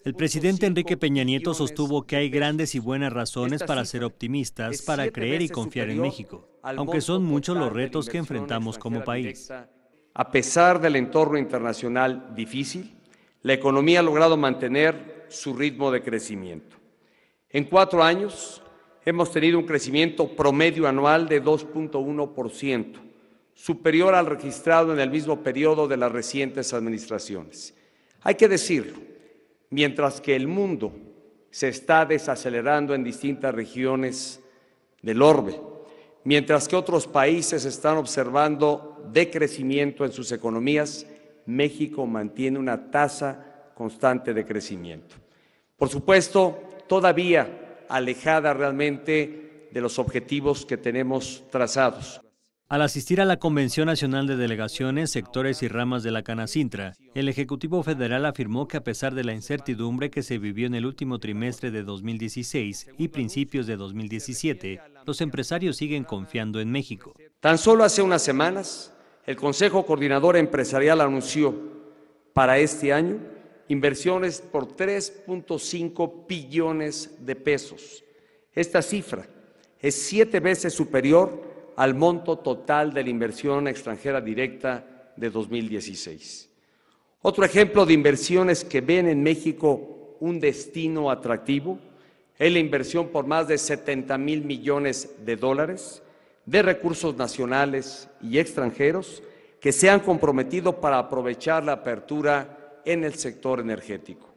El presidente Enrique Peña Nieto sostuvo que hay grandes y buenas razones para ser optimistas, para creer y confiar en México, aunque son muchos los retos que enfrentamos como país. A pesar del entorno internacional difícil, la economía ha logrado mantener su ritmo de crecimiento. En 4 años hemos tenido un crecimiento promedio anual de 2.1%, superior al registrado en el mismo periodo de las recientes administraciones. Hay que decirlo, mientras que el mundo se está desacelerando en distintas regiones del orbe, mientras que otros países están observando decrecimiento en sus economías, México mantiene una tasa constante de crecimiento. Por supuesto, todavía alejada realmente de los objetivos que tenemos trazados. Al asistir a la Convención Nacional de Delegaciones, Sectores y Ramas de la Canacintra, el Ejecutivo Federal afirmó que a pesar de la incertidumbre que se vivió en el último trimestre de 2016 y principios de 2017, los empresarios siguen confiando en México. Tan solo hace unas semanas, el Consejo Coordinador Empresarial anunció para este año inversiones por 3.5 billones de pesos. Esta cifra es 7 veces superior al monto total de la inversión extranjera directa de 2016. Otro ejemplo de inversiones que ven en México un destino atractivo es la inversión por más de 70,000 millones de dólares de recursos nacionales y extranjeros que se han comprometido para aprovechar la apertura en el sector energético.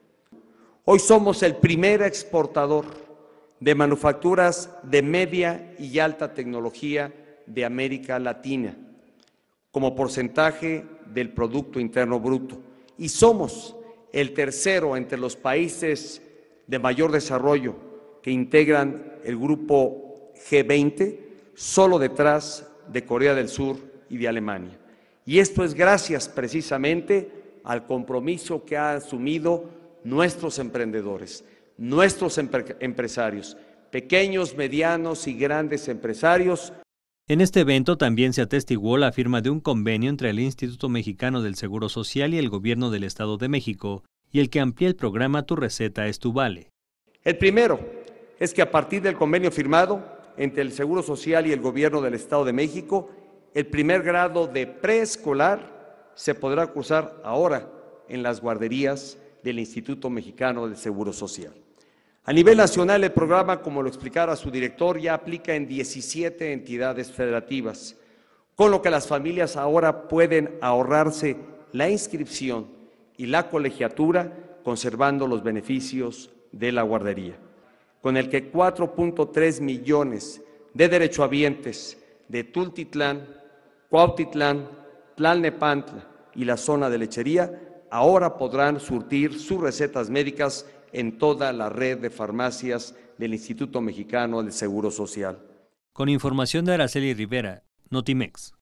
Hoy somos el primer exportador de manufacturas de media y alta tecnología de América Latina, como porcentaje del Producto Interno Bruto, y somos el tercero entre los países de mayor desarrollo que integran el grupo G20, solo detrás de Corea del Sur y de Alemania. Y esto es gracias precisamente al compromiso que han asumido nuestros emprendedores, nuestros empresarios, pequeños, medianos y grandes empresarios. En este evento también se atestiguó la firma de un convenio entre el Instituto Mexicano del Seguro Social y el Gobierno del Estado de México, y el que amplía el programa Tu Receta es Tu Vale. El primero es que a partir del convenio firmado entre el Seguro Social y el Gobierno del Estado de México, el primer grado de preescolar se podrá cursar ahora en las guarderías del Instituto Mexicano del Seguro Social. A nivel nacional, el programa, como lo explicara su director, ya aplica en 17 entidades federativas, con lo que las familias ahora pueden ahorrarse la inscripción y la colegiatura, conservando los beneficios de la guardería, con el que 4.3 millones de derechohabientes de Tultitlán, Cuautitlán, Tlalnepantla y la zona de Lechería ahora podrán surtir sus recetas médicas en toda la red de farmacias del Instituto Mexicano del Seguro Social. Con información de Araceli Rivera, Notimex.